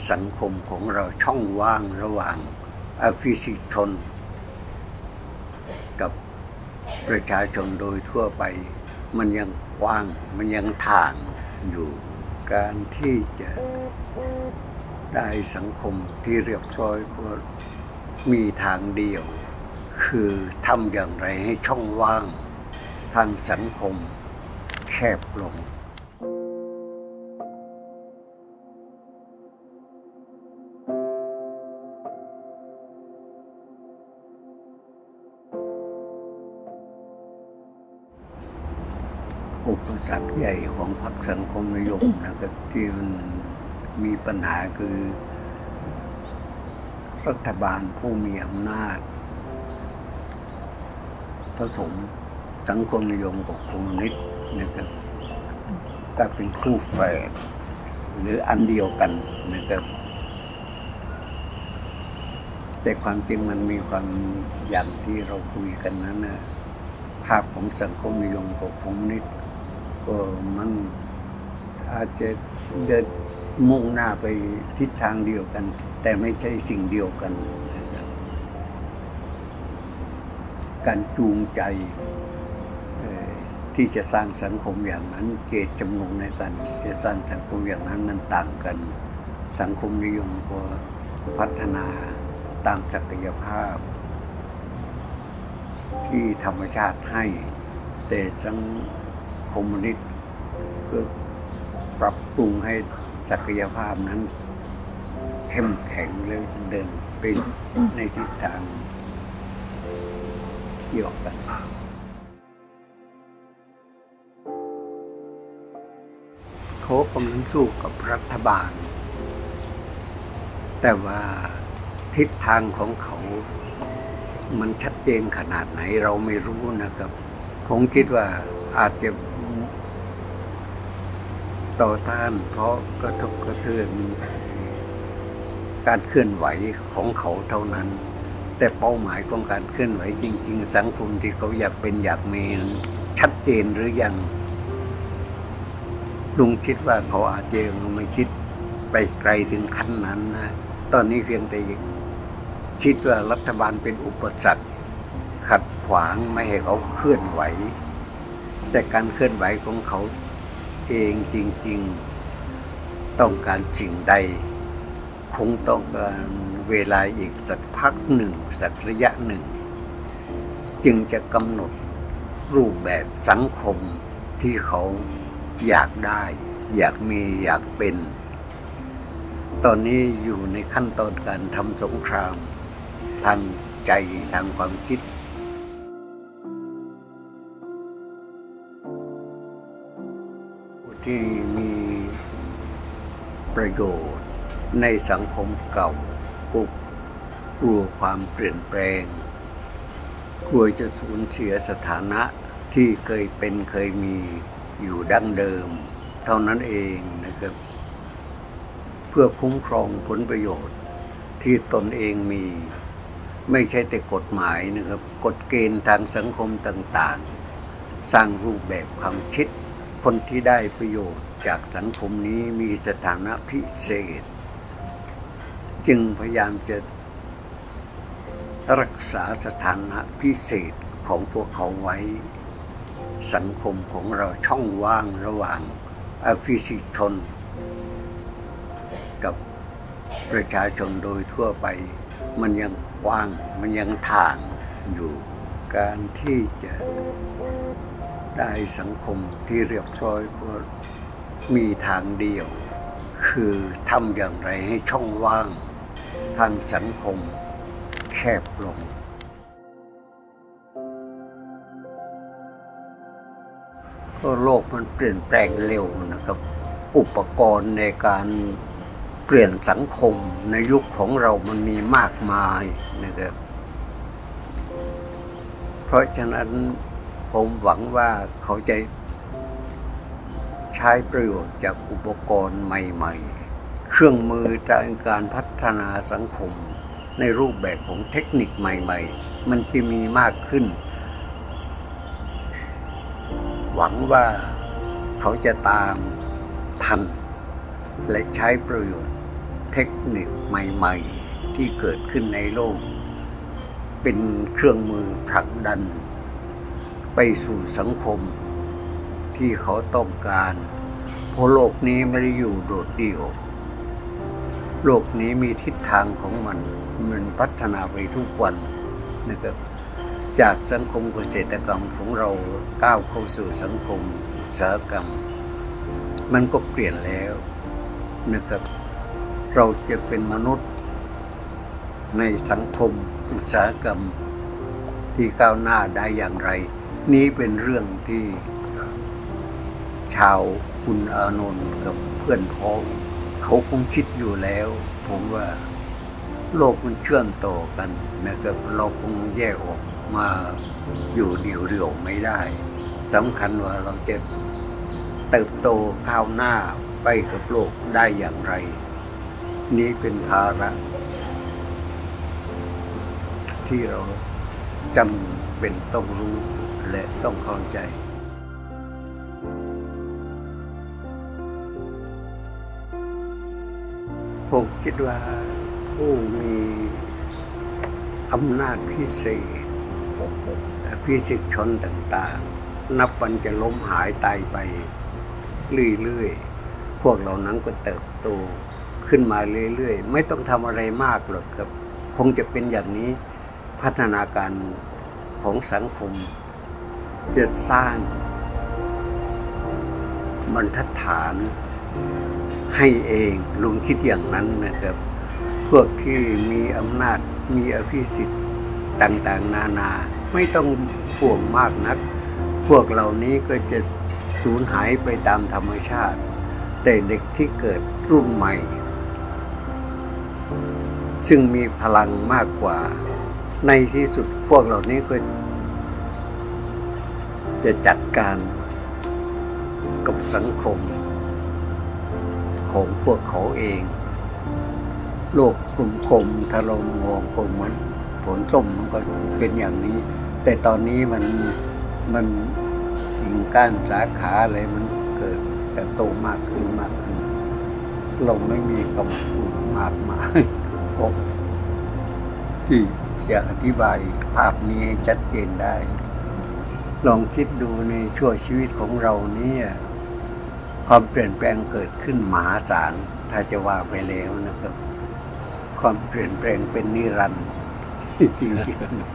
สังคมของเราช่องว่างระหว่างอภิสิทธิชนกับประชาชนโดยทั่วไปมันยังกว้างมันยังถ่างอยู่การที่จะได้สังคมที่เรียบร้อยก็มีทางเดียวคือทำอย่างไรให้ช่องว่างทางสังคมแคบลงอุปสรรคใหญ่ของพรรคสังคมนิยมนะครับที่มันมีปัญหาคือรัฐบาลผู้มีอำนาจผสมสังคมนิยมกับคอมมิวนิสต์นะครับก็เป็นคู่แฝดหรืออันเดียวกันนะครับแต่ความจริงมันมีความอย่างที่เราคุยกันนั้นนะภาพของสังคมนิยมกับคอมมิวนิสต์ก็มันอาจจะเดินมุ่งหน้าไปทิศทางเดียวกันแต่ไม่ใช่สิ่งเดียวกันการจูงใจที่จะสร้างสังคมอย่างนั้นเจตจำนงในการจะสร้างสังคมอย่างนั้นมันต่างกันสังคมนิยมก็พัฒนาตามศักยภาพที่ธรรมชาติให้แต่สังคมนิสต์ก็ปรับปรุงให้ศักยภาพนั้นเข้มแข็งและเดินไปในทิศทางเดียวกันเขากำลังสู้กับรัฐบาลแต่ว่าทิศทางของเขามันชัดเจนขนาดไหนเราไม่รู้นะครับผมคิดว่าอาจจะต่อต้านเพราะกระทบกระเทือนการเคลื่อนไหวของเขาเท่านั้นแต่เป้าหมายของการเคลื่อนไหวจริงๆสังคมที่เขาอยากเป็นอยากมีชัดเจนหรือยังลุงคิดว่าเขาอาจจะไม่คิดไปไกลถึงขั้นนั้นนะตอนนี้เพียงแต่คิดว่ารัฐบาลเป็นอุปสรรคขัดขวางไม่ให้เขาเคลื่อนไหวแต่การเคลื่อนไหวของเขาเองจริงๆต้องการสิ่งใดคงต้องการเวลาอีกสักพักหนึ่งสักระยะหนึ่งจึงจะกำหนดรูปแบบสังคมที่เขาอยากได้อยากมีอยากเป็นตอนนี้อยู่ในขั้นตอนการทำสงครามทางใจทางความคิดที่มีประโยชน์ในสังคมเก่ากลัวความเปลี่ยนแปลงกลัวจะสูญเสียสถานะที่เคยเป็นเคยมีอยู่ดั้งเดิมเท่านั้นเองนะครับเพื่อคุ้มครองผลประโยชน์ที่ตนเองมีไม่ใช่แต่กฎหมายนะครับกฎเกณฑ์ทางสังคมต่างๆสร้างรูปแบบความคิดคนที่ได้ประโยชน์จากสังคมนี้มีสถานะพิเศษจึงพยายามจะรักษาสถานะพิเศษของพวกเขาไว้สังคมของเราช่องว่างระหว่างอภิสิทธิชนกับประชาชนโดยทั่วไปมันยังกว้างมันยังถ่างอยู่การที่จะได้สังคมที่เรียบร้อยก็มีทางเดียวคือทำอย่างไรให้ช่องว่างทางสังคมแคบลงก็โลกมันเปลี่ยนแปลงเร็วนะครับอุปกรณ์ในการเปลี่ยนสังคมในยุคของเรามันมีมากมายนะครับเพราะฉะนั้นผมหวังว่าเขาจะใช้ประโยชน์จากอุปกรณ์ใหม่ๆเครื่องมือในการพัฒนาสังคมในรูปแบบของเทคนิคใหม่ๆมันจะมีมากขึ้นหวังว่าเขาจะตามทันและใช้ประโยชน์เทคนิคใหม่ๆที่เกิดขึ้นในโลกเป็นเครื่องมือผลักดันไปสู่สังคมที่เขาต้องการเพราะโลกนี้ไม่ได้อยู่โดดเดี่ยวโลกนี้มีทิศทางของมันพัฒนาไปทุกวันนะครับจากสังคมเกษตรกรรมของเราก้าวเข้าสู่สังคมอุตสาหกรรมมันก็เปลี่ยนแล้วนะครับเราจะเป็นมนุษย์ในสังคมอุตสาหกรรมที่ก้าวหน้าได้อย่างไรนี้เป็นเรื่องที่ชาวคุณอานนท์กับเพื่อนพ้องเขาคงคิดอยู่แล้วผมว่าโลกมันเชื่อมต่อกันนะครับเราคงแยกออกมาอยู่เดี่ยวๆไม่ได้สำคัญว่าเราจะเติบโตก้าวหน้าไปกับโลกได้อย่างไรนี้เป็นภาระที่เราจำเป็นต้องรู้และต้องเข้าใจผมคิดว่าผู้มีอำนาจพิเศษพิสิทธิชนต่างๆนับวันจะล้มหายตายไปเรื่อยๆพวกเหล่านั้นก็เติบโตขึ้นมาเรื่อยๆไม่ต้องทำอะไรมากหรอกครับคงจะเป็นอย่างนี้พัฒนาการของสังคมจะสร้างบรรทัดฐานให้เองลุงคิดอย่างนั้นนะครับพวกที่มีอำนาจมีอภิสิทธิ์ต่างๆนานาไม่ต้องห่วงมากนักพวกเหล่านี้ก็จะสูญหายไปตามธรรมชาติแต่เด็กที่เกิดรุ่นใหม่ซึ่งมีพลังมากกว่าในที่สุดพวกเหล่านี้ก็จะจัดการกับสังคมของพวกเขาเองโลกกลมๆถ้าเรามองกลมเหมือนผลส้มมันก็เป็นอย่างนี้แต่ตอนนี้มันกิ่งก้านสาขาอะไรมันเกิดแต่โตมากขึ้นเราไม่มีคำพูดมากมายที่จะอธิบายภาพนี้ให้ชัดเจนได้ลองคิดดูในช่วงชีวิตของเรานี้ความเปลี่ยนแปลงเกิดขึ้นมหาศาลถ้าจะว่าไปแล้วนะครับความเปลี่ยนแปลงเป็นนิรันดร์จริงๆ